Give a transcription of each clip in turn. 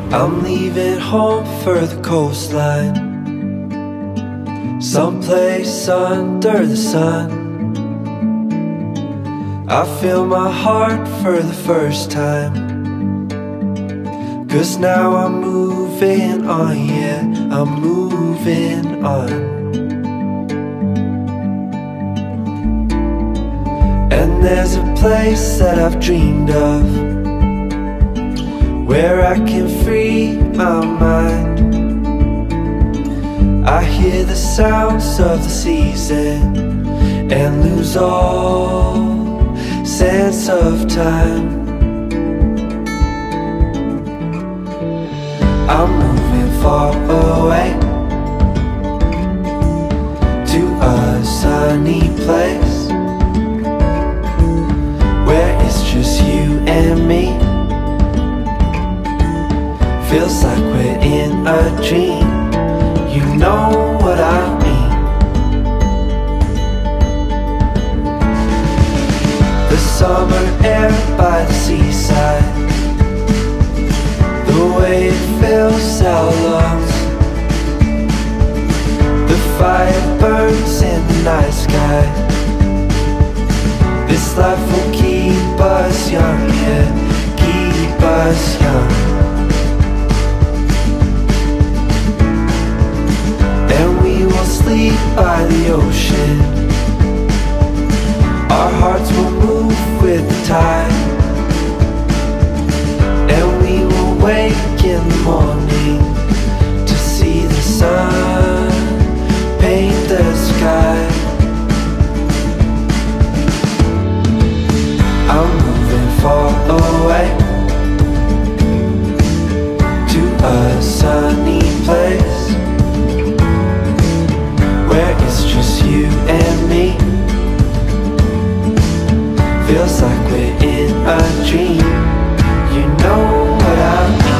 I'm leaving home for the coastline, someplace under the sun. I feel my heart for the first time, 'cause now I'm moving on, yeah, I'm moving on. And there's a place that I've dreamed of, where I can free my mind. I hear the sounds of the season and lose all sense of time. I'm moving far away to a sunny place, where it's just you and me. Feels like we're in a dream, you know what I mean. The summer air by the seaside, the way it fills our lungs, the fire burns in the night sky. This life will keep us young, yeah, keep us young. Sleep by the ocean, our hearts will move with the tide, and we will wake in the morning to see the sun paint the sky. I'm moving far away to a sunny place, where it's just you and me. Feels like we're in a dream, you know what I mean.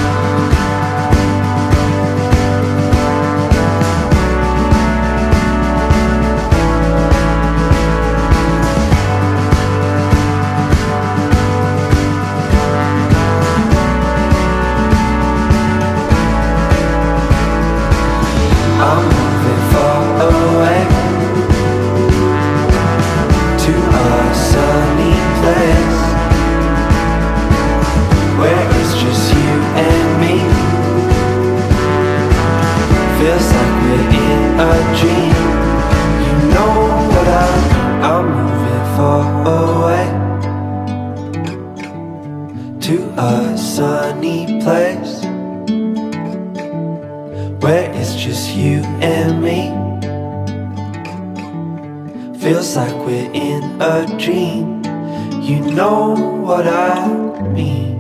I'm moving far away to a sunny place, where it's just you and me. Feels like we're in a dream, you know what I mean. I'm moving far away to a sunny place, where it's just you and me. Feels like we're in a dream, you know what I mean.